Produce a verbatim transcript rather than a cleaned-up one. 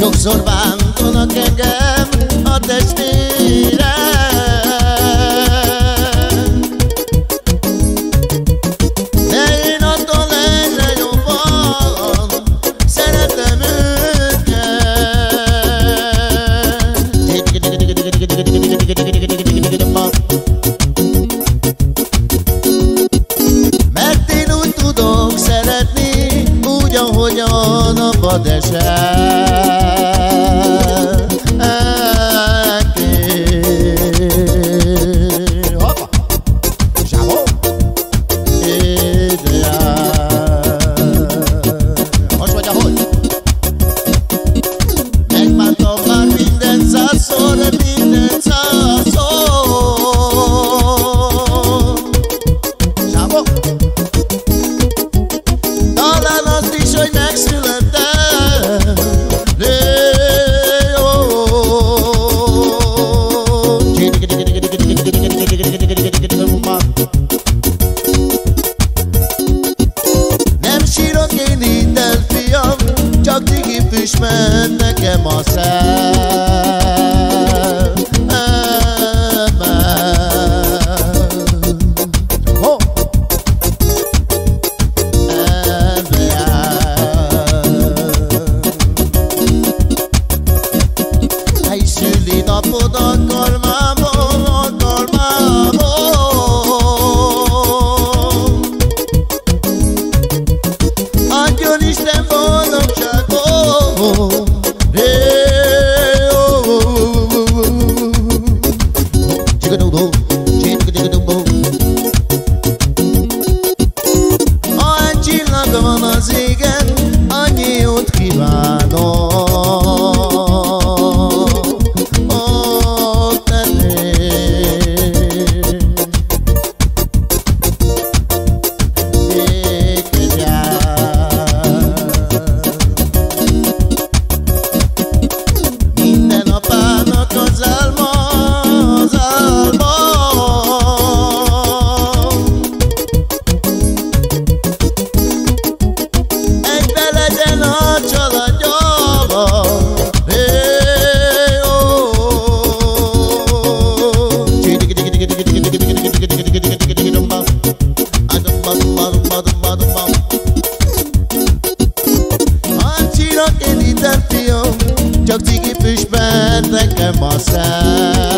Sokszor bántanak engem a testvérem, de én attól egyre jobban szeretem őket. Mert én úgy tudok szeretni, úgy, ahogyan a vadesel. Csak cigifűs ment nekem a szemben. Oh. Ebbe jár. Egy szülinapod alkalmából, alkalmából adjon Isten boldogság. Ahány csillag van az égen, annyi jót kívánok. Ott tennék minden apának az álma, az álma. Egybe legyen a családjával. Csak cigifűs ment nekem a szem.